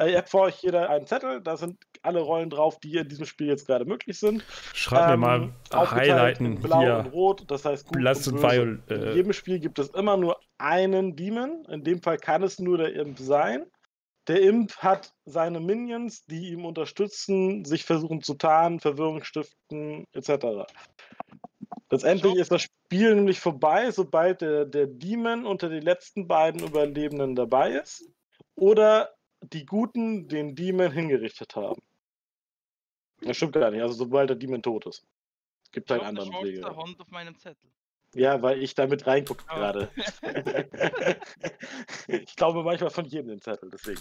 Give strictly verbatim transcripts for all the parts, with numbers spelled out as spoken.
Äh, ihr habt vor euch jeder einen Zettel, da sind alle Rollen drauf, die in diesem Spiel jetzt gerade möglich sind. Schreib mir mal Ähm, aufgeteilt in Highlighten Blau hier. und Rot, das heißt gut Blass und und böse. Viol. In Äh, jedem Spiel gibt es immer nur einen Demon. In dem Fall kann es nur der Imp sein. Der Imp hat seine Minions, die ihm unterstützen, sich versuchen zu tarnen, Verwirrung stiften, et cetera. Letztendlich ist das Spiel nämlich vorbei, sobald der, der Demon unter die letzten beiden Überlebenden dabei ist oder die Guten den Demon hingerichtet haben. Das stimmt gar nicht, also sobald der Demon tot ist. Gibt Ich halt hab 'ne anderen Wege. schwarze Hand auf meinem Zettel. Ja, weil ich da mit reingucke Ah. gerade. Ich glaube manchmal von jedem den Zettel, deswegen.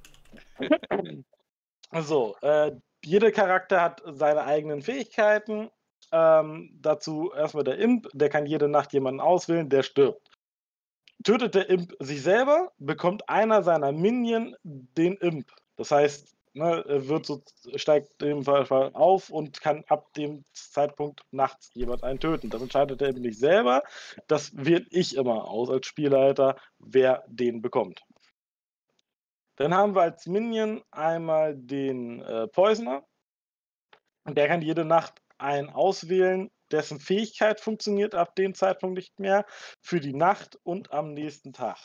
So, äh, jeder Charakter hat seine eigenen Fähigkeiten. Ähm, dazu erstmal der Imp, der kann jede Nacht jemanden auswählen, der stirbt. Tötet der Imp sich selber, bekommt einer seiner Minion den Imp. Das heißt, ne, er wird so, steigt im Fall auf und kann ab dem Zeitpunkt nachts jemand einen töten. Das entscheidet der Imp nicht selber. Das wähle ich immer aus als Spielleiter, wer den bekommt. Dann haben wir als Minion einmal den äh, Poisoner. Und der kann jede Nacht einen auswählen, dessen Fähigkeit funktioniert ab dem Zeitpunkt nicht mehr, für die Nacht und am nächsten Tag.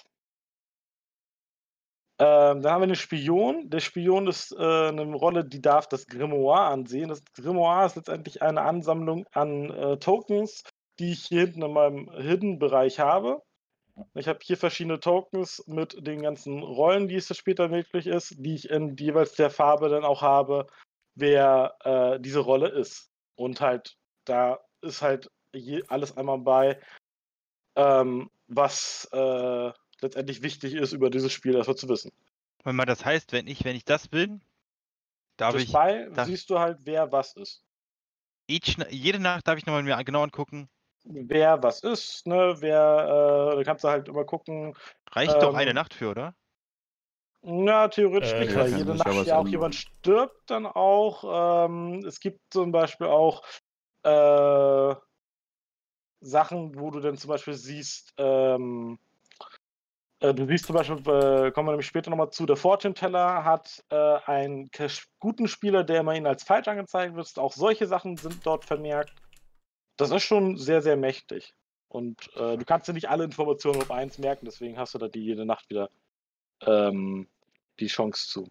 Ähm, dann haben wir den Spion. Der Spion ist äh, eine Rolle, die darf das Grimoire ansehen. Das Grimoire ist letztendlich eine Ansammlung an äh, Tokens, die ich hier hinten in meinem Hidden-Bereich habe. Ich habe hier verschiedene Tokens mit den ganzen Rollen, die es später möglich ist, die ich in jeweils der Farbe dann auch habe, wer äh, diese Rolle ist. Und halt, da ist halt je, alles einmal bei, ähm, was äh, letztendlich wichtig ist, über dieses Spiel erstmal zu wissen. Wenn man das heißt, wenn ich, wenn ich das bin, darf Das ich. bei Darf siehst du halt, wer was ist. each, jede Nacht darf ich nochmal mir genau angucken. Wer was ist, ne? Wer, äh, da kannst du halt immer gucken. Reicht ähm, doch eine Nacht für, oder? Na, theoretisch Äh, nicht, ja, weil kann jede sich ja Nacht was ja auch ändern. jemand stirbt dann auch. Ähm, es gibt zum Beispiel auch äh, Sachen, wo du dann zum Beispiel siehst, ähm, äh, du siehst zum Beispiel, äh, kommen wir nämlich später nochmal zu, der Fortune Teller hat äh, einen Cash- guten Spieler, der immer ihn als falsch angezeigt wird. Auch solche Sachen sind dort vermerkt. Das ist schon sehr, sehr mächtig. Und äh, du kannst dir nicht alle Informationen auf eins merken, deswegen hast du da die jede Nacht wieder ähm, die Chance zu.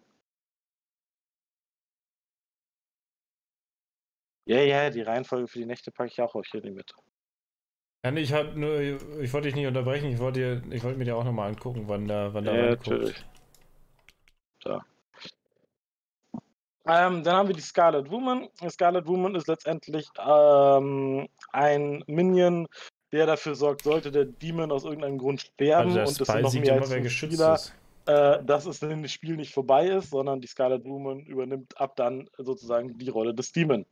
Ja, ja, die Reihenfolge für die Nächte packe ich auch auf hier mit. Ja, nee, ich hab nur, ich wollte dich nicht unterbrechen, ich wollte, dir, ich wollte mir dir auch nochmal angucken, wann da, wann da Ja, reinguckt. natürlich. Da. Ähm, dann haben wir die Scarlet Woman. Die Scarlet Woman ist letztendlich ähm, ein Minion, der dafür sorgt, sollte der Demon aus irgendeinem Grund sterben Also der und es Spy sind noch sieht mehr immer, als wer fünf geschützt Spieler, ist. äh, dass es in dem Spiel nicht vorbei ist, sondern die Scarlet Woman übernimmt ab dann sozusagen die Rolle des Demon.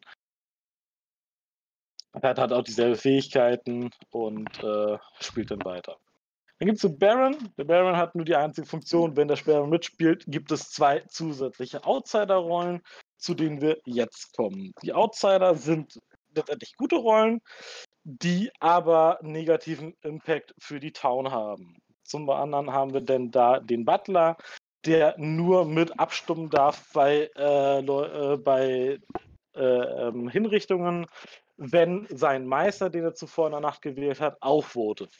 Er hat auch dieselbe Fähigkeiten und äh, spielt dann weiter. Dann gibt es den Baron. Der Baron hat nur die einzige Funktion, wenn der Baron mitspielt, gibt es zwei zusätzliche Outsider-Rollen, zu denen wir jetzt kommen. Die Outsider sind letztendlich gute Rollen, die aber negativen Impact für die Town haben. Zum anderen haben wir denn da den Butler, der nur mit abstimmen darf bei, äh, äh, bei äh, ähm, Hinrichtungen, wenn sein Meister, den er zuvor in der Nacht gewählt hat, auch votet.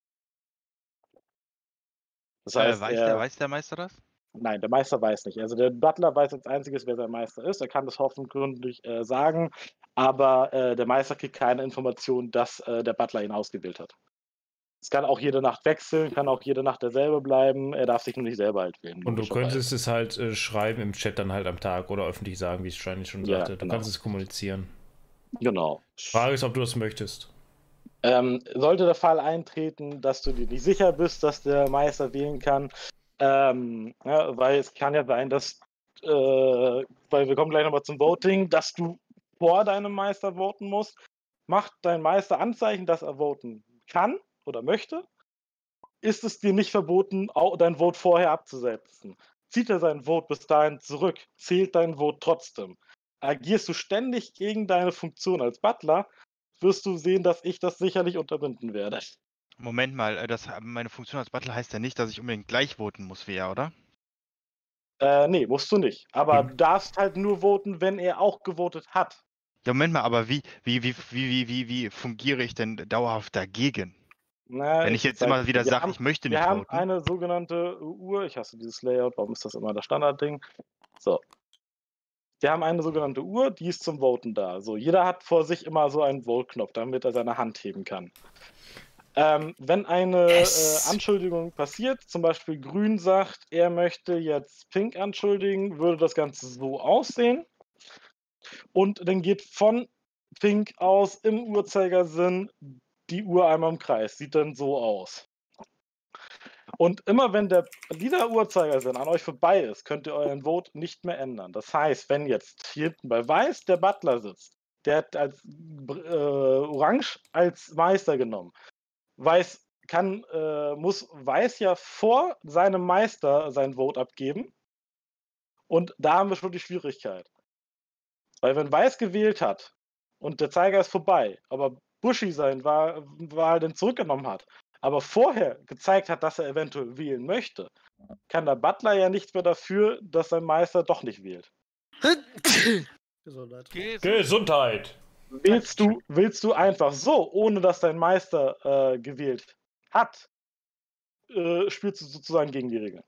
Das heißt, äh, weiß, er, der, weiß der Meister das? Nein, der Meister weiß nicht. Also der Butler weiß als einziges, wer sein Meister ist. Er kann das hoffentlich äh, sagen, aber äh, der Meister kriegt keine Information, dass äh, der Butler ihn ausgewählt hat. Es kann auch jede Nacht wechseln, kann auch jede Nacht derselbe bleiben. Er darf sich nur nicht selber halt wählen. Und du könntest es halt äh, schreiben im Chat dann halt am Tag oder öffentlich sagen, wie ich es wahrscheinlich schon Ja, sagte. Du genau. kannst es kommunizieren. Genau. Frage ist, ob du das möchtest. Ähm, sollte der Fall eintreten, dass du dir nicht sicher bist, dass der Meister wählen kann, ähm, ja, weil es kann ja sein, dass, äh, weil wir kommen gleich nochmal zum Voting, dass du vor deinem Meister voten musst. Macht dein Meister Anzeichen, dass er voten kann oder möchte, ist es dir nicht verboten, auch dein Vote vorher abzusetzen. Zieht er sein Vote bis dahin zurück, zählt dein Vote trotzdem. Agierst du ständig gegen deine Funktion als Butler, wirst du sehen, dass ich das sicherlich unterbinden werde. Moment mal, äh, das, meine Funktion als Butler heißt ja nicht, dass ich unbedingt gleich voten muss wie er, oder? Äh, nee, musst du nicht. Aber du darfst halt nur voten, wenn er auch gewotet hat. Ja, Moment mal, aber wie, wie, wie, wie, wie, wie, wie fungiere ich denn dauerhaft dagegen? Na, Wenn ich jetzt zeig immer dir. wieder Wir sage, haben- ich möchte Wir nicht haben voten. eine sogenannte Uhr. Ich hasse dieses Layout. Warum ist das immer das Standardding? So. Wir haben eine sogenannte Uhr, die ist zum Voten da. So, jeder hat vor sich immer so einen Vote-Knopf, damit er seine Hand heben kann. Ähm, wenn eine Yes. äh, Anschuldigung passiert, zum Beispiel Grün sagt, er möchte jetzt Pink anschuldigen, würde das Ganze so aussehen. Und dann geht von Pink aus im Uhrzeigersinn die Uhr einmal im Kreis. Sieht dann so aus. Und immer wenn der lila Uhrzeigersinn an euch vorbei ist, könnt ihr euren Vote nicht mehr ändern. Das heißt, wenn jetzt hier hinten bei Weiß der Butler sitzt, der hat als äh, Orange als Meister genommen. Weiß kann, äh, muss Weiß ja vor seinem Meister sein Vote abgeben. Und da haben wir schon die Schwierigkeit. Weil wenn Weiß gewählt hat und der Zeiger ist vorbei, aber Bushy sein Wahl, Wahl dann zurückgenommen hat, aber vorher gezeigt hat, dass er eventuell wählen möchte, kann der Butler ja nichts mehr dafür, dass sein Meister doch nicht wählt. Gesundheit. Gesundheit. Willst du, willst du einfach so, ohne dass dein Meister äh, gewählt hat, äh, spielst du sozusagen gegen die Regeln.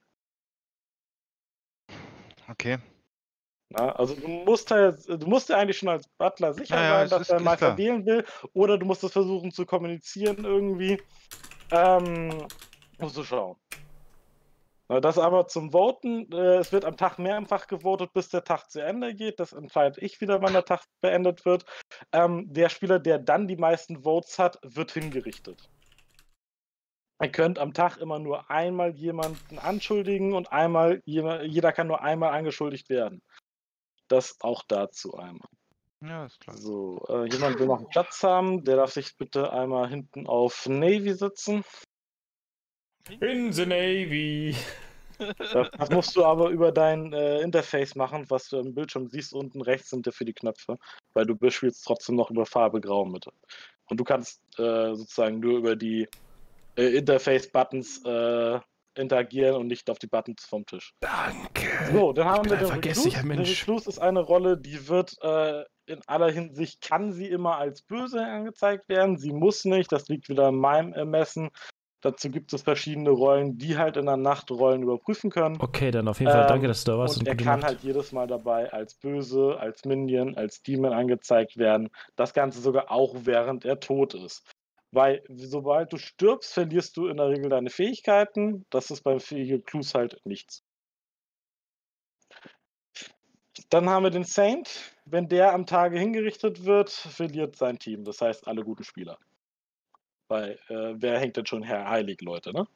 Okay. Ja, also du musst halt, du musst ja eigentlich schon als Butler sicher Ja, ja, sein, es dass ist- dein ist Meister klar. wählen will, oder du musst es versuchen zu kommunizieren irgendwie. Ähm, musst du schauen. Na, das aber zum Voten, äh, es wird am Tag mehrfach gewotet, bis der Tag zu Ende geht. Das entscheide ich wieder, wann der Tag beendet wird. Ähm, der Spieler, der dann die meisten Votes hat, wird hingerichtet. Ihr könnt am Tag immer nur einmal jemanden anschuldigen und einmal jeder, jeder kann nur einmal angeschuldigt werden. Das auch dazu einmal. Ja, ist klar. So, äh, jemand will noch einen Platz haben, der darf sich bitte einmal hinten auf Navy sitzen. In the Navy. Das, das musst du aber über dein äh, Interface machen, was du im Bildschirm siehst. Unten rechts sind dafür die Knöpfe, weil du spielst trotzdem noch über Farbe Grau mit. Und du kannst äh, sozusagen nur über die äh, Interface-Buttons äh, interagieren und nicht auf die Buttons vom Tisch. Danke. So, dann haben bin wir den ein vergesslicher Recluse. Der Mensch. Recluse ist eine Rolle, die wird äh, in aller Hinsicht, kann sie immer als böse angezeigt werden. Sie muss nicht, das liegt wieder in meinem Ermessen. Dazu gibt es verschiedene Rollen, die halt in der Nacht Rollen überprüfen können. Okay, dann auf jeden Fall danke, Ähm, dass du da warst. Und er gute kann Nacht. halt jedes Mal dabei als böse, als Minion, als Demon angezeigt werden. Das Ganze sogar auch während er tot ist. Weil sobald du stirbst, verlierst du in der Regel deine Fähigkeiten. Das ist beim Recluse halt nichts. Dann haben wir den Saint. Wenn der am Tage hingerichtet wird, verliert sein Team. Das heißt, alle guten Spieler. Weil, äh, wer hängt denn schon her? Heilig, Leute, ne?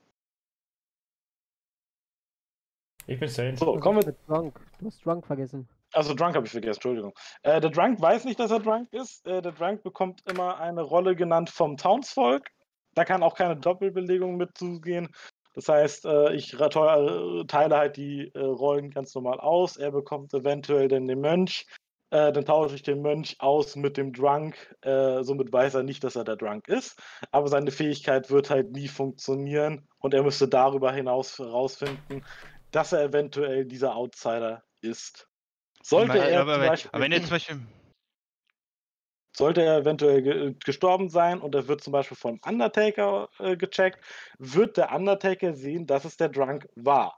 Ich bin Saint. So, kommen wir. Mit Drunk. Du hast Drunk vergessen. Also, Drunk habe ich vergessen, Entschuldigung. Äh, der Drunk weiß nicht, dass er Drunk ist. Äh, der Drunk bekommt immer eine Rolle genannt vom Townsvolk. Da kann auch keine Doppelbelegung mit zugehen. Das heißt, äh, ich teile halt die äh, Rollen ganz normal aus. Er bekommt eventuell dann den Mönch. Äh, dann tausche ich den Mönch aus mit dem Drunk. Äh, somit weiß er nicht, dass er der Drunk ist. Aber seine Fähigkeit wird halt nie funktionieren. Und er müsste darüber hinaus herausfinden, dass er eventuell dieser Outsider ist. Sollte aber, er, aber, zum aber, Beispiel, aber wenn jetzt zum Beispiel. sollte er eventuell ge gestorben sein und er wird zum Beispiel von Undertaker äh, gecheckt, wird der Undertaker sehen, dass es der Drunk war.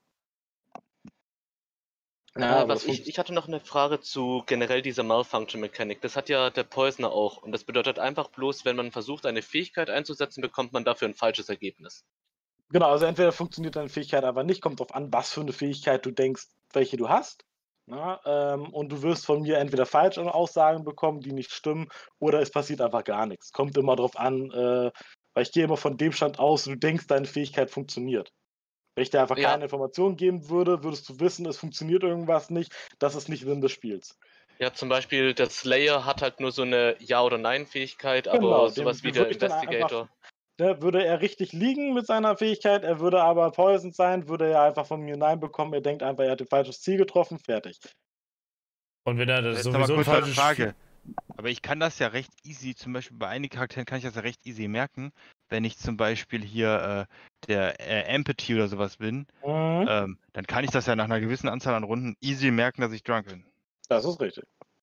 Ja, äh, was ich, ich hatte noch eine Frage zu generell dieser Malfunction-Mechanik. Das hat ja der Poisoner auch. Und das bedeutet einfach bloß, wenn man versucht, eine Fähigkeit einzusetzen, bekommt man dafür ein falsches Ergebnis. Genau, also entweder funktioniert deine Fähigkeit aber nicht, kommt drauf an, was für eine Fähigkeit du denkst, welche du hast. Na, ähm, und du wirst von mir entweder falsche Aussagen bekommen, die nicht stimmen, oder es passiert einfach gar nichts. Kommt immer drauf an, äh, weil ich gehe immer von dem Stand aus, du denkst, deine Fähigkeit funktioniert. Wenn ich dir einfach Ja. keine Informationen geben würde, würdest du wissen, es funktioniert irgendwas nicht. Das ist nicht Sinn des Spiels. Ja, zum Beispiel der Slayer hat halt nur so eine Ja- oder Nein-Fähigkeit, aber Genau, sowas dem wie der würde ich dann Investigator. Ne, würde er richtig liegen mit seiner Fähigkeit, er würde aber poisoned sein, würde er einfach von mir Nein bekommen. Er denkt einfach, er hat ein falsches Ziel getroffen, fertig. Und wenn er das Jetzt aber sowieso ein kurz eine falsches Frage. Aber ich kann das ja recht easy, zum Beispiel bei einigen Charakteren kann ich das ja recht easy merken, wenn ich zum Beispiel hier, äh, der äh, Empathy oder sowas bin, Mhm. ähm, dann kann ich das ja nach einer gewissen Anzahl an Runden easy merken, dass ich drunk bin. Das ist richtig.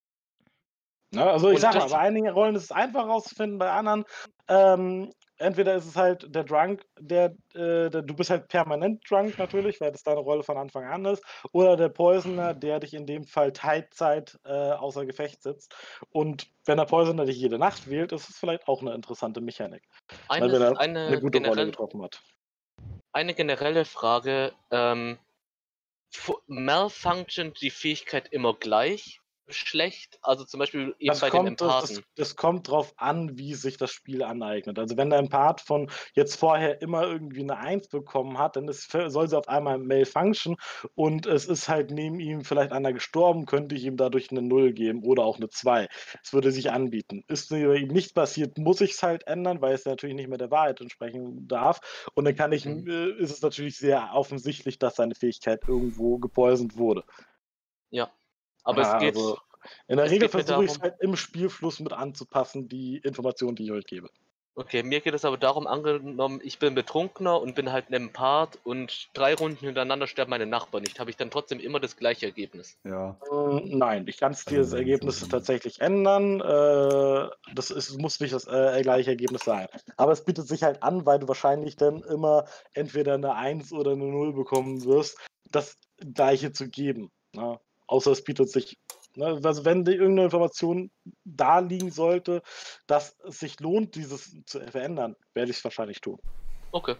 Ne, also ich Und sag mal, das- bei einigen Rollen ist es einfach rauszufinden, bei anderen, ähm, entweder ist es halt der Drunk, der, äh, der du bist halt permanent drunk natürlich, weil das deine Rolle von Anfang an ist, oder der Poisoner, der dich in dem Fall Teilzeit äh, außer Gefecht sitzt. Und wenn der Poisoner dich jede Nacht wählt, ist es vielleicht auch eine interessante Mechanik. Ne, Eine, wenn er eine, eine gute Rolle generell, getroffen hat. eine generelle Frage, ähm, fu- malfunctioned die Fähigkeit immer gleich schlecht? Also zum Beispiel eben Das bei den kommt, das, das, Empathen. das kommt drauf an, wie sich das Spiel aneignet. Also wenn der Empath von jetzt vorher immer irgendwie eine Eins bekommen hat, dann ist, soll sie auf einmal malfunction und es ist halt neben ihm vielleicht einer gestorben, könnte ich ihm dadurch eine Null geben oder auch eine zwei. Es würde sich anbieten. Ist bei ihm nicht passiert, muss ich es halt ändern, weil es natürlich nicht mehr der Wahrheit entsprechen darf. Und dann kann ich, Mhm. äh, ist es natürlich sehr offensichtlich, dass seine Fähigkeit irgendwo gepoisont wurde. Ja. Aber Ja, es geht. also in der es Regel geht mir versuche ich es darum- halt im Spielfluss mit anzupassen, die Informationen, die ich euch gebe. Okay, mir geht es aber darum, angenommen, ich bin Betrunkener und bin halt ein Empath und drei Runden hintereinander sterben meine Nachbarn nicht. Habe ich dann trotzdem immer das gleiche Ergebnis? Ja. Mm, Nein, ich kann Also dir das wenn Ergebnis schon- tatsächlich ändern. Äh, das ist, muss nicht das äh, gleiche Ergebnis sein. Aber es bietet sich halt an, weil du wahrscheinlich dann immer entweder eine Eins oder eine Null bekommen wirst, das gleiche zu geben. Ne? Außer es bietet sich, ne? Also wenn die irgendeine Information da liegen sollte, dass es sich lohnt, dieses zu verändern, werde ich es wahrscheinlich tun. Okay.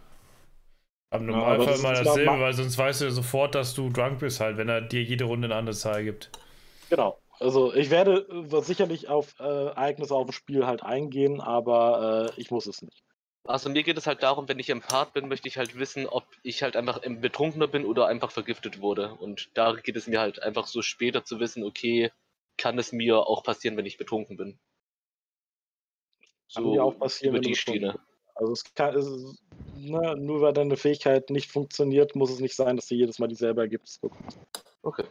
Am Ja, aber Normalfall das ist mal mal- dasselbe, weil sonst weißt du ja sofort, dass du drunk bist halt, wenn er dir jede Runde eine andere Zahl gibt. Genau. Also ich werde äh, sicherlich auf äh, Ereignisse auf dem Spiel halt eingehen, aber äh, ich muss es nicht. Also mir geht es halt darum, wenn ich Empath bin, möchte ich halt wissen, ob ich halt einfach ein Betrunkener bin oder einfach vergiftet wurde. Und da geht es mir halt einfach so später zu wissen, okay, kann es mir auch passieren, wenn ich betrunken bin. Kann dir auch passieren, über wenn du die betrunken Schiene. bist. Also es kann, es ist, ne, nur weil deine Fähigkeit nicht funktioniert, muss es nicht sein, dass du jedes Mal dieselbe Ergebnisse bekommst. Okay.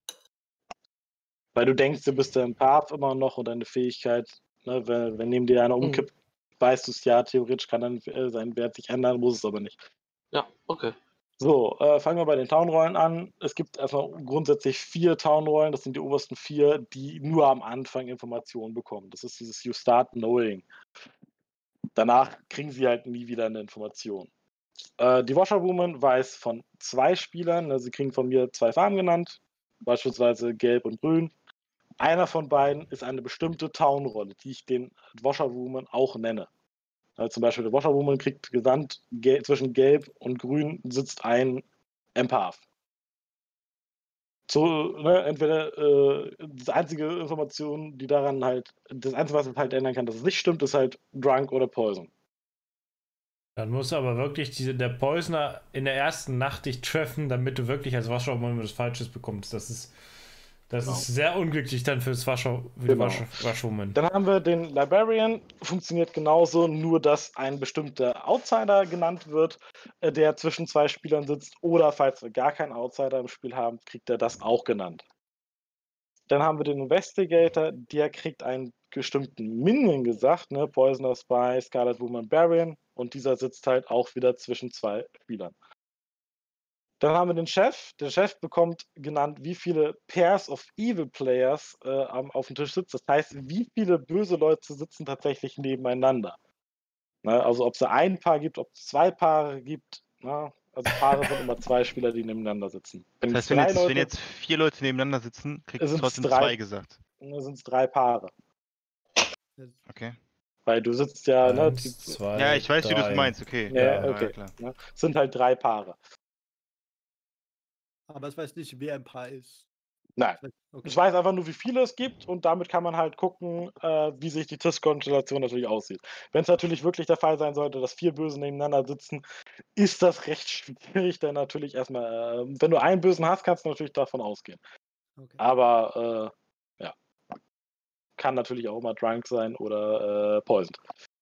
Weil du denkst, du bist der Empath immer noch und deine Fähigkeit, ne, wenn, wenn neben dir einer Mhm. umkippt, weißt du es ja, theoretisch kann dann äh, sein Wert sich ändern, muss es aber nicht. Ja, okay. So, äh, fangen wir bei den Townrollen an. Es gibt erstmal grundsätzlich vier Townrollen, das sind die obersten vier, die nur am Anfang Informationen bekommen. Das ist dieses You Start Knowing. Danach kriegen sie halt nie wieder eine Information. Äh, die Washerwoman weiß von zwei Spielern, also sie kriegen von mir zwei Farben genannt, beispielsweise gelb und grün. Einer von beiden ist eine bestimmte Townrolle, die ich den Washerwoman auch nenne. Also zum Beispiel der Washerwoman kriegt gesandt, gel zwischen gelb und grün sitzt ein Empath. So, ne, entweder äh, die einzige Information, die daran halt, das Einzige, was es halt ändern kann, dass es nicht stimmt, ist halt Drunk oder Poison. Dann muss aber wirklich diese, der Poisoner in der ersten Nacht dich treffen, damit du wirklich als Wascherwoman was Falsches bekommst. Das ist, das Genau. ist sehr unglücklich dann fürs Wascher, für Genau. die Wasch, Waschwoman. Dann haben wir den Librarian, funktioniert genauso, nur dass ein bestimmter Outsider genannt wird, äh, der zwischen zwei Spielern sitzt, oder falls wir gar keinen Outsider im Spiel haben, kriegt er das auch genannt. Dann haben wir den Investigator, der kriegt einen bestimmten Minion gesagt, ne? Poisoner, Spy, Scarlet Woman, Barian, und dieser sitzt halt auch wieder zwischen zwei Spielern. Dann haben wir den Chef. Der Chef bekommt genannt, wie viele Pairs of Evil Players äh, auf dem Tisch sitzen. Das heißt, wie viele böse Leute sitzen tatsächlich nebeneinander. Ne? Also ob es ein Paar gibt, ob es zwei Paare gibt. Ne? Also Paare sind immer zwei Spieler, die nebeneinander sitzen. Wenn Das heißt, es wenn drei jetzt, Leute wenn jetzt vier Leute nebeneinander sitzen, kriegt Es es sind trotzdem drei. zwei gesagt. sind es drei Paare. Okay. Weil du sitzt ja, ne? Eins, Die, zwei, Ja, ich weiß, wie du es drei. meinst, okay. ja, Ja, okay. klar. Ne? Es sind halt drei Paare. Aber es weiß nicht, wer ein Paar ist. Nein. Okay. Ich weiß einfach nur, wie viele es gibt, und damit kann man halt gucken, äh, wie sich die Tischkonstellation natürlich aussieht. Wenn es natürlich wirklich der Fall sein sollte, dass vier Böse nebeneinander sitzen, ist das recht schwierig, dann natürlich erstmal, äh, wenn du einen Bösen hast, kannst du natürlich davon ausgehen. Okay. Aber, äh, ja. Kann natürlich auch immer Drunk sein oder äh, Poisoned.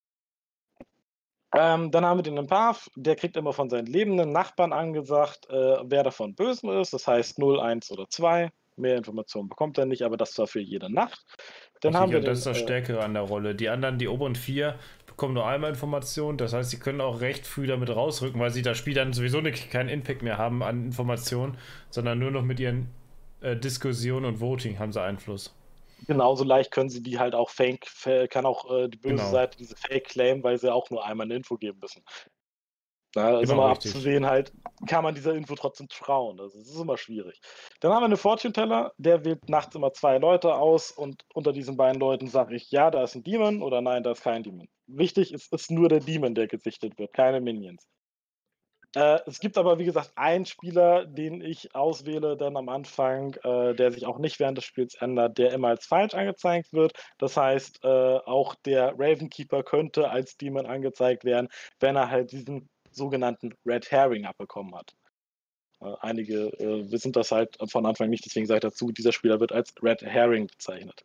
Ähm, dann haben wir den Empath, der kriegt immer von seinen lebenden Nachbarn angesagt, äh, wer davon böse ist, das heißt null, eins oder zwei. Mehr Informationen bekommt er nicht, aber das zwar für jede Nacht. Dann Richtig, haben wir und den, das ist das äh, Stärkere an der Rolle. Die anderen, die oberen vier, bekommen nur einmal Informationen. Das heißt, sie können auch recht früh damit rausrücken, weil sie das Spiel dann sowieso nicht, keinen Impact mehr haben an Informationen, sondern nur noch mit ihren äh, Diskussionen und Voting haben sie Einfluss. Genauso leicht können sie die halt auch fake, kann auch äh, die böse Genau. Seite diese Fake claimen, weil sie auch nur einmal eine Info geben müssen. Da ist Genau, immer richtig. abzusehen, halt, kann man dieser Info trotzdem trauen. Das ist immer schwierig. Dann haben wir einen Fortune Teller, der wählt nachts immer zwei Leute aus und unter diesen beiden Leuten sage ich, ja, da ist ein Demon oder nein, da ist kein Demon. Wichtig ist, ist nur der Demon, der gesichtet wird, keine Minions. Äh, es gibt aber, wie gesagt, einen Spieler, den ich auswähle dann am Anfang, äh, der sich auch nicht während des Spiels ändert, der immer als falsch angezeigt wird. Das heißt, äh, auch der Ravenkeeper könnte als Demon angezeigt werden, wenn er halt diesen sogenannten Red Herring abbekommen hat. Äh, einige äh, wissen das halt von Anfang nicht, deswegen sage ich dazu, dieser Spieler wird als Red Herring bezeichnet.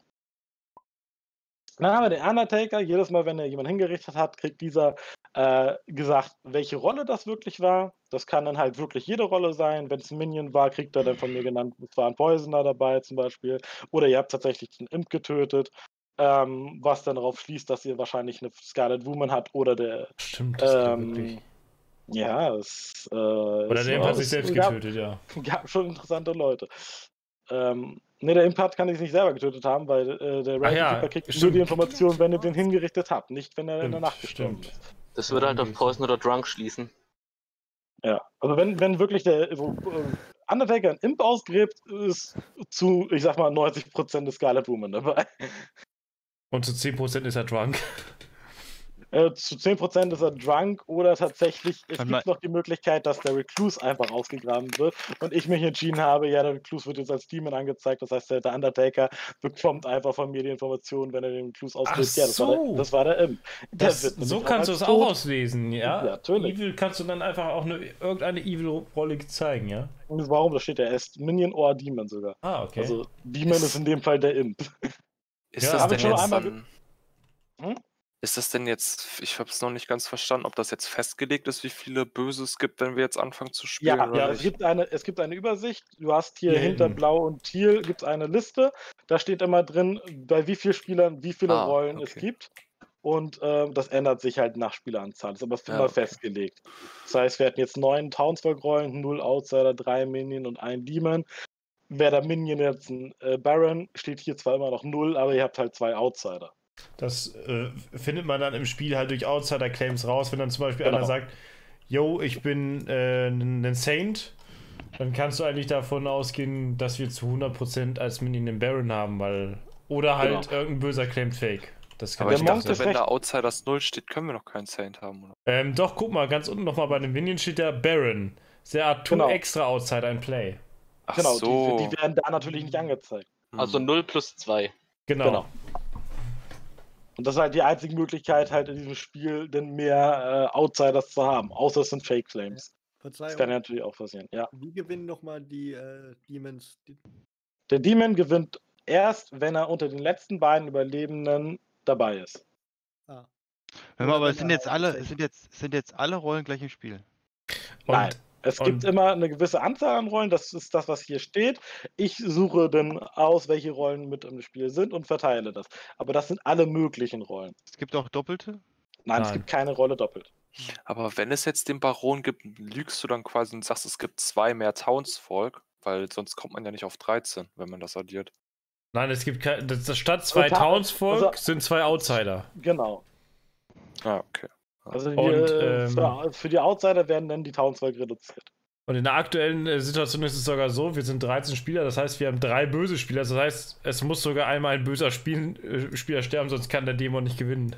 Dann haben wir den Undertaker. Jedes Mal, wenn er jemanden hingerichtet hat, kriegt dieser äh, gesagt, welche Rolle das wirklich war. Das kann dann halt wirklich jede Rolle sein. Wenn es ein Minion war, kriegt er dann von mir genannt, es war ein Poisoner dabei zum Beispiel. Oder ihr habt tatsächlich den Imp getötet, ähm, was dann darauf schließt, dass ihr wahrscheinlich eine Scarlet Woman habt oder der... Stimmt, das geht ähm, wirklich. Ja, es... Äh, Oder es der Imp war- hat sich es selbst gab- getötet, ja. gab schon interessante Leute. Ähm, ne, der Imp kann sich nicht selber getötet haben, weil äh, der Ach ja, Ravenkeeper kriegt nur stimmt. die Information, wenn ihr den hingerichtet habt, nicht wenn er in der Stimmt, Nacht gestorben stimmt. ist. Das würde halt auf Irgendwie. Poison oder Drunk schließen. Ja, also wenn, wenn wirklich der äh, Undertaker ein Imp ausgräbt, ist zu, ich sag mal, neunzig Prozent des Scarlet Woman dabei. Und zu zehn Prozent ist er drunk. Äh, zu zehn Prozent ist er drunk oder tatsächlich, es Kann gibt man- noch die Möglichkeit, dass der Recluse einfach ausgegraben wird und ich mich entschieden habe, ja, der Recluse wird jetzt als Demon angezeigt, das heißt, der, der Undertaker bekommt einfach von mir die Information, wenn er den Recluse ausgräbt. Ach Ja, das, war so. der, das war der Imp. Der Das, wird nämlich so auch kannst du als es tot- auch auslesen, ja? Ja, natürlich. Evil kannst du dann einfach auch eine, irgendeine Evil-Rolle zeigen, ja? Warum? Da steht ja erst Minion oder Demon sogar. Ah, okay. Also Demon ist in dem Fall der Imp. Ist Ja, das hab denn ich schon jetzt einmal dann, Hm? ist das denn jetzt, ich habe es noch nicht ganz verstanden, ob das jetzt festgelegt ist, wie viele Böse es gibt, wenn wir jetzt anfangen zu spielen Ja, oder ja, nicht? es gibt eine, es gibt eine Übersicht. Du hast hier Hier hinter hinten. Blau und Teal gibt's eine Liste. Da steht immer drin, bei wie vielen Spielern wie viele Ah, Rollen es okay. gibt. Und ähm, das ändert sich halt nach Spieleranzahl. Das ist aber Ja, immer okay. festgelegt. Das heißt, wir hatten jetzt neun Townsfolk-Rollen, null Outsider, drei Minion und ein Demon. Wäre der Minion jetzt ein äh, Baron, steht hier zwar immer noch null, aber ihr habt halt zwei Outsider. Das äh, findet man dann im Spiel halt durch Outsider-Claims raus, wenn dann zum Beispiel Genau. einer sagt, yo, ich bin äh, ein Saint, dann kannst du eigentlich davon ausgehen, dass wir zu hundert Prozent als Minion den Baron haben, weil... Oder halt Genau. irgendein böser claimt Fake. Das kann Aber Der ich Monk dachte, ist wenn recht- da Outsiders null steht, können wir noch keinen Saint haben, oder? Ähm, doch, guck mal, ganz unten nochmal bei den Minions steht der Baron. Der hat two Genau. extra Outsider in Play. Ach Genau, so. die, die werden da natürlich nicht angezeigt. Hm. Also null plus zwei. Genau. Genau. Und das ist halt die einzige Möglichkeit, halt in diesem Spiel denn mehr äh, Outsiders zu haben. Außer es sind Fake Claims. Das kann ja Verzeihung, natürlich auch passieren, ja. wie gewinnen nochmal die äh, Demons? Die, Der Demon gewinnt erst, wenn er unter den letzten beiden Überlebenden dabei ist. ah. Hör mal, Oder aber wenn es sind er jetzt alle, tatsächlich- es sind jetzt, sind jetzt alle Rollen gleich im Spiel. Und Nein. Es gibt und- immer eine gewisse Anzahl an Rollen, das ist das, was hier steht. Ich suche dann aus, welche Rollen mit im Spiel sind und verteile das. Aber das sind alle möglichen Rollen. Es gibt auch Doppelte. Nein, es Nein. gibt keine Rolle doppelt. Aber wenn es jetzt den Baron gibt, lügst du dann quasi und sagst, es gibt zwei mehr Townsfolk, weil sonst kommt man ja nicht auf dreizehn, wenn man das addiert. Nein, es gibt kein, das, das statt zwei Ta- Townsfolk also- sind zwei Outsider. Genau. Ah, okay. Also die, Und, äh, ähm, für, für die Outsider werden dann die Townsfolk reduziert. Und in der aktuellen äh, Situation ist es sogar so, wir sind dreizehn Spieler, das heißt, wir haben drei böse Spieler. Das heißt, es muss sogar einmal ein böser Spiel, äh, Spieler sterben, sonst kann der Dämon nicht gewinnen.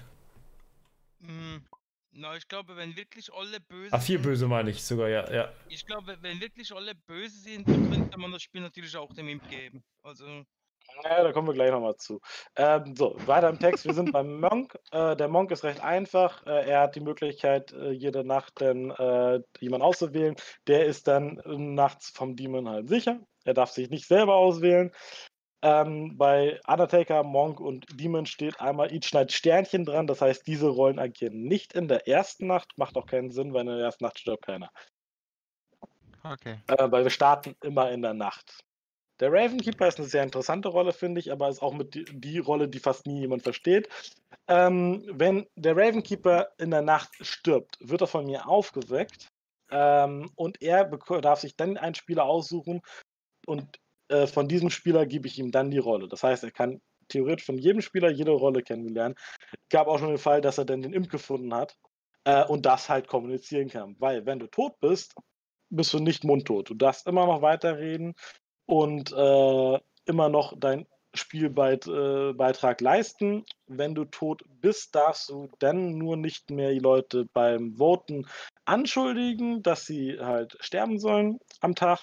Mm, Na, ich glaube, wenn wirklich alle böse Ah, vier sind, böse meine ich sogar, ja. ja. ich glaube, wenn wirklich alle böse sind, dann könnte man das Spiel natürlich auch dem Imp geben. Also, Ja, da kommen wir gleich nochmal zu. Ähm, so, weiter im Text. Wir sind beim Monk. Äh, der Monk ist recht einfach. Äh, er hat die Möglichkeit, äh, jede Nacht dann äh, jemanden auszuwählen. Der ist dann äh, nachts vom Demon halt sicher. Er darf sich nicht selber auswählen. Ähm, bei Undertaker, Monk und Demon steht einmal Each Night Sternchen dran. Das heißt, diese Rollen agieren nicht in der ersten Nacht. Macht auch keinen Sinn, weil in der ersten Nacht stirbt keiner. Okay. Äh, weil wir starten immer in der Nacht. Der Ravenkeeper ist eine sehr interessante Rolle, finde ich, aber ist auch mit die, die Rolle, die fast nie jemand versteht. Ähm, wenn der Ravenkeeper in der Nacht stirbt, wird er von mir aufgeweckt ähm, und er bek- darf sich dann einen Spieler aussuchen und äh, von diesem Spieler gebe ich ihm dann die Rolle. Das heißt, er kann theoretisch von jedem Spieler jede Rolle kennenlernen. Gab auch schon den Fall, dass er dann den Imp gefunden hat äh, und das halt kommunizieren kann. Weil wenn du tot bist, bist du nicht mundtot. Du darfst immer noch weiterreden und äh, immer noch deinen Spielbeitrag äh, leisten. Wenn du tot bist, darfst du dann nur nicht mehr die Leute beim Voten anschuldigen, dass sie halt sterben sollen am Tag.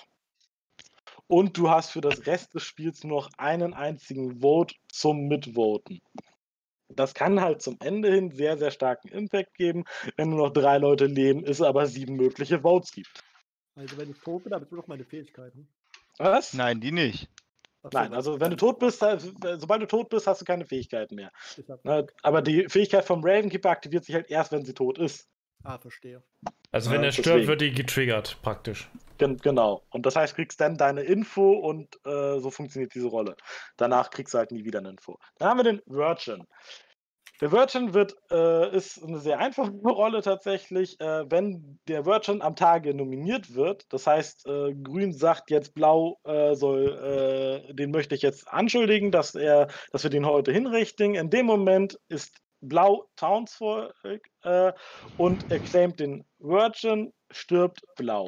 Und du hast für das Rest des Spiels nur noch einen einzigen Vote zum Mitvoten. Das kann halt zum Ende hin sehr, sehr starken Impact geben. Wenn nur noch drei Leute leben, es aber sieben mögliche Votes gibt. Also wenn ich tot bin, habe ich nur noch meine Fähigkeiten. Was? Nein, die nicht. Ach so, Nein, was also ich wenn du kann. tot bist, äh, sobald du tot bist, hast du keine Fähigkeiten mehr. Ich hab- Ne, aber die Fähigkeit vom Ravenkeeper aktiviert sich halt erst, wenn sie tot ist. Ah, verstehe. Also wenn Ja, er stirbt, deswegen. wird die getriggert, praktisch. Gen genau. Und das heißt, du kriegst dann deine Info und äh, so funktioniert diese Rolle. Danach kriegst du halt nie wieder eine Info. Dann haben wir den Virgin. Der Virgin wird, äh, ist eine sehr einfache Rolle tatsächlich. Äh, wenn der Virgin am Tage nominiert wird, das heißt, äh, Grün sagt jetzt, Blau äh, soll, äh, den möchte ich jetzt anschuldigen, dass er, dass wir den heute hinrichten. In dem Moment ist Blau Townsfolk äh, und er claimt den Virgin, stirbt Blau.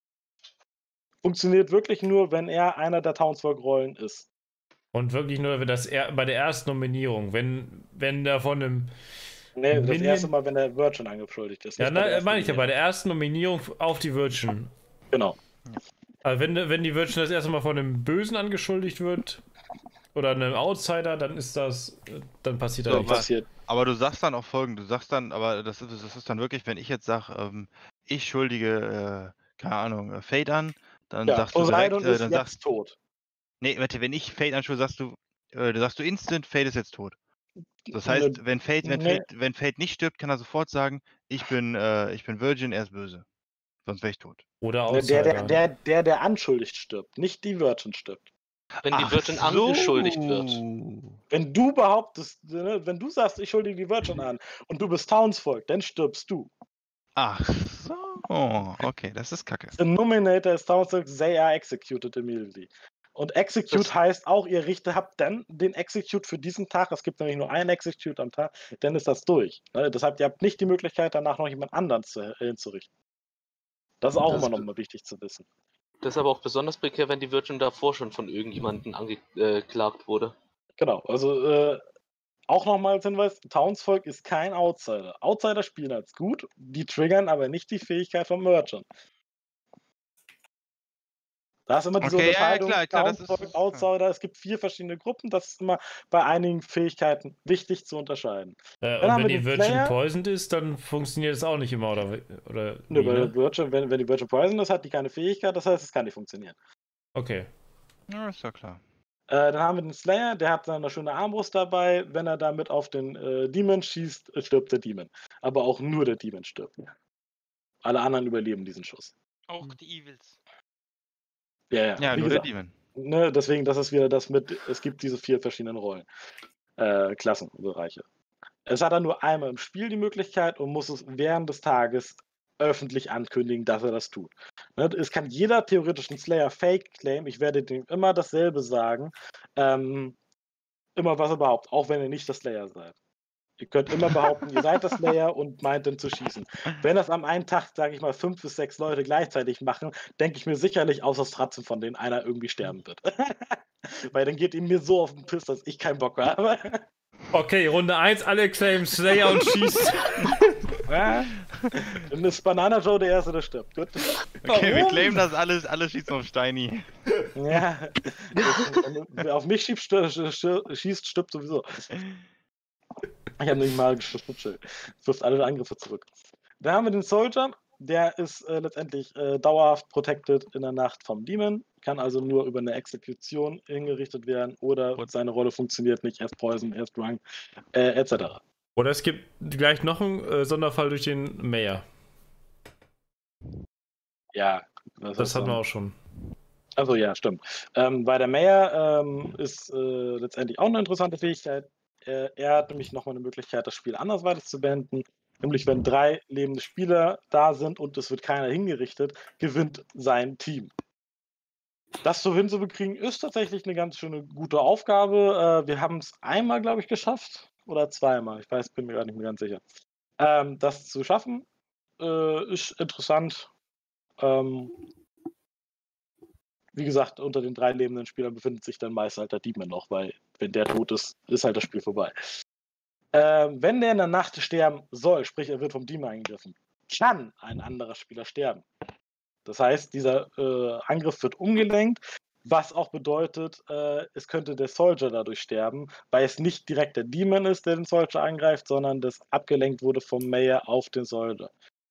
Funktioniert wirklich nur, wenn er einer der Townsfolk-Rollen ist. Und wirklich nur wenn das er bei der ersten Nominierung, wenn, wenn da von einem. Nee, das Minion- erste Mal, wenn der Virgin angeschuldigt ist. Ja, nicht bei der na, ersten meine ich ja, bei Nominierung. der ersten Nominierung auf die Virgin. Genau. Also wenn, wenn die Virgin das erste Mal von einem Bösen angeschuldigt wird oder einem Outsider, dann ist das. Dann passiert da So, nichts. was- Passiert. Aber du sagst dann auch folgendes, du sagst dann, aber das ist, das ist dann wirklich, wenn ich jetzt sage, ähm, ich schuldige, äh, keine Ahnung, äh, Fate an, dann Ja, sagst du direkt, Poseidon äh, ist dann jetzt sagst tot. nee, warte, wenn ich Fate anschuldige, sagst du, äh, sagst du instant, Fate ist jetzt tot. Das Ne, heißt, wenn Fate, wenn nee. Fate, wenn Fate nicht stirbt, kann er sofort sagen, ich bin, äh, ich bin Virgin, er ist böse. Sonst wäre ich tot. Oder Ne, Der, Outsider. der, der, der, der anschuldigt stirbt, nicht die Virgin stirbt. Wenn die Virgin angeschuldigt wird. Wenn du behauptest, ne, wenn du sagst, ich schuldige die Virgin an und du bist Townsfolk, dann stirbst du. Ach so, okay, das ist kacke. The nominator is Townsfolk, they are executed immediately. Und Execute Das- heißt auch, ihr Richter habt dann den Execute für diesen Tag, es gibt nämlich nur einen Execute am Tag, dann ist das durch. Ne? Deshalb, ihr habt nicht die Möglichkeit, danach noch jemand anderen zu, äh, hinzurichten. Das ist auch Das- immer noch mal wichtig zu wissen. Das ist aber auch besonders prekär, wenn die Virgin davor schon von irgendjemandem angeklagt wurde. Genau, also äh, auch nochmal als Hinweis, Townsfolk ist kein Outsider. Outsider spielen als gut, die triggern aber nicht die Fähigkeit vom Merchant. Da ist immer diese Okay, ja, ja, Unterscheidung, klar, klar, das ist- Townsfolk, Outsider, es gibt vier verschiedene Gruppen, das ist immer bei einigen Fähigkeiten wichtig zu unterscheiden. Äh, Dann und haben wenn wir die den Virgin Player. poisoned ist, dann funktioniert es auch nicht immer, oder? oder Nö, nie, bei ne? der Virgin, wenn, wenn die Virgin Poison ist, hat die keine Fähigkeit, das heißt, es kann nicht funktionieren. Okay. Ja, ist ja klar. Äh, dann haben wir den Slayer, der hat dann eine schöne Armbrust dabei. Wenn er damit auf den äh, Demon schießt, äh, stirbt der Demon. Aber auch nur der Demon stirbt. Alle anderen überleben diesen Schuss. Auch die Evils. Ja, ja. Ja, Wie nur gesagt, der Demon. ne, deswegen, das ist wieder das mit, es gibt diese vier verschiedenen Rollen, äh, Klassenbereiche. Es hat er nur einmal im Spiel die Möglichkeit und muss es während des Tages öffentlich ankündigen, dass er das tut. Ne, es kann jeder theoretisch einen Slayer Fake claim, ich werde dem immer dasselbe sagen, ähm, immer was er behauptet, auch wenn ihr nicht der Slayer seid. Ihr könnt immer behaupten, ihr seid der Slayer und meint dann zu schießen. Wenn das am einen Tag, sage ich mal, fünf bis sechs Leute gleichzeitig machen, denke ich mir sicherlich aus, dass trotzdem von denen einer irgendwie sterben wird. Weil dann geht ihm mir so auf den Piss, dass ich keinen Bock habe. Okay, Runde eins, alle claimen Slayer und schießt. Dann ist Banana Joe der Erste, der stirbt. Gut. Okay, wir Warum? claimen das alles, alle schießen auf Steini. Ja. Wer auf mich schießt, stir- stir- schießt, stirbt sowieso. Ich habe nicht mal geschutzschild. Wirft alle Angriffe zurück. Da haben wir den Soldier. Der ist äh, letztendlich äh, dauerhaft protected in der Nacht vom Demon. Kann also nur über eine Exekution hingerichtet werden oder Und- seine Rolle funktioniert nicht. Erst Poison, erst Drunk, äh, et cetera. Oder es gibt gleich noch einen äh, Sonderfall durch den Mayor. Ja, Das ist hatten wir dann- auch schon. Also ja, stimmt. Ähm, bei der Mayor ähm, ist äh, letztendlich auch eine interessante Fähigkeit. Äh, er hat nämlich nochmal eine Möglichkeit, das Spiel anders weiter zu beenden. Nämlich, wenn drei lebende Spieler da sind und es wird keiner hingerichtet, gewinnt sein Team. Das so hinzubekriegen, ist tatsächlich eine ganz schöne gute Aufgabe. Äh, wir haben es einmal, glaube ich, geschafft. Oder zweimal. Ich weiß, bin mir gar nicht mehr ganz sicher. Ähm, das zu schaffen, äh, ist interessant. Ähm, wie gesagt, unter den drei lebenden Spielern befindet sich dann meist halt der Demon noch, weil wenn der tot ist, ist halt das Spiel vorbei. Ähm, wenn der in der Nacht sterben soll, sprich er wird vom Demon angegriffen, kann ein anderer Spieler sterben. Das heißt, dieser äh, Angriff wird umgelenkt, was auch bedeutet, äh, es könnte der Soldier dadurch sterben, weil es nicht direkt der Demon ist, der den Soldier angreift, sondern das abgelenkt wurde vom Mayor auf den Soldier.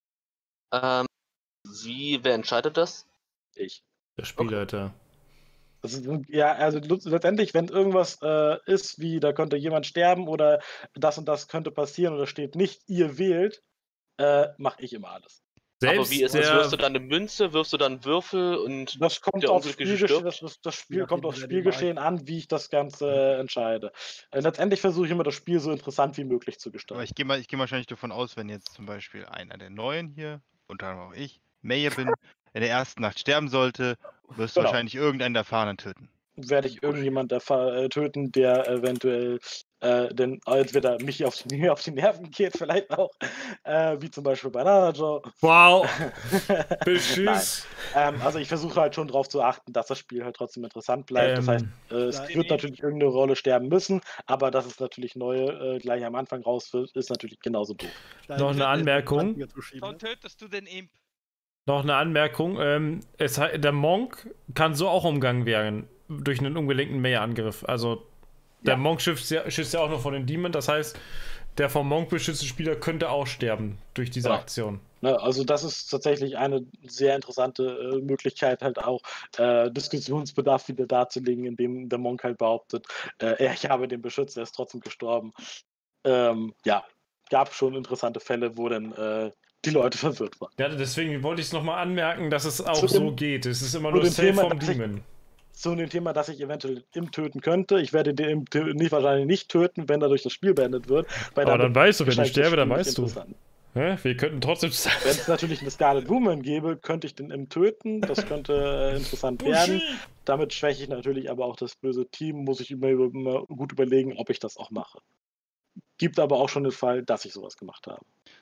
Ähm, wie, wer entscheidet das? Ich. Der Spielleiter. Das ist, ja, also letztendlich, wenn irgendwas äh, ist, wie da könnte jemand sterben oder das und das könnte passieren oder steht nicht, ihr wählt, äh, mache ich immer alles. Selbst Aber wie ist das? der- Wirfst du dann eine Münze, wirfst du dann Würfel und Das kommt der aufs Unglückliche Spielgeschehen, stirbt? das, das, das Spiel Je kommt nachdem, aufs wer den Spielgeschehen an, wie ich das Ganze äh, entscheide. Äh, letztendlich versuche ich immer das Spiel so interessant wie möglich zu Aber gestalten. ich gehe mal, ich gehe wahrscheinlich davon aus, wenn jetzt zum Beispiel einer der Neuen hier, unter anderem auch ich, Mayor bin, in der ersten Nacht sterben sollte, wirst du Genau. wahrscheinlich irgendeinen der Erfahrenen töten. Werde ich irgendjemand erfa- äh, töten, der eventuell äh, denn entweder mich auf die, auf die Nerven geht, vielleicht auch, äh, wie zum Beispiel bei Nana Joe. Wow! Nein. Tschüss! Ähm, also ich versuche halt schon darauf zu achten, dass das Spiel halt trotzdem interessant bleibt. Das heißt, Ähm, äh, es Ja, wird natürlich irgendeine Rolle sterben müssen, aber dass es natürlich neue äh, gleich am Anfang raus wird, ist natürlich genauso doof. Noch eine Anmerkung. Dann tötest du den Imp. Noch eine Anmerkung. Ähm, es, hei- der Monk kann so auch umgangen werden durch einen umgelenkten Mayor-Angriff. Also der Ja. Monk schützt ja, schützt ja auch noch vor den Demon. Das heißt, der vom Monk beschützte Spieler könnte auch sterben durch diese Ja. Aktion. Ne, also das ist tatsächlich eine sehr interessante äh, Möglichkeit, halt auch äh, Diskussionsbedarf wieder darzulegen, indem der Monk halt behauptet, äh, ich habe den beschützt, er ist trotzdem gestorben. Ähm, ja, gab schon interessante Fälle, wo dann äh, die Leute verwirrt waren. Ja, deswegen wollte ich es nochmal anmerken, dass es auch Zu dem- so geht. Es ist immer zu nur dem safe Thema, vom dass ich- Demon. Zu dem Thema, dass ich eventuell Imp töten könnte. Ich werde den Imp tö- nicht wahrscheinlich nicht töten, wenn dadurch das Spiel beendet wird. Weil Aber dann weißt du, wenn ich erscheint das sterbe, dann Spiel nicht weißt du. interessant. Hä? Wir könnten trotzdem zusammen. Wenn es natürlich eine Scarlet Woman gäbe, könnte ich den Imp töten. Das könnte äh, interessant werden. Damit schwäche ich natürlich aber auch das böse Team. Muss ich immer, immer gut überlegen, ob ich das auch mache. Gibt aber auch schon den Fall, dass ich sowas gemacht habe.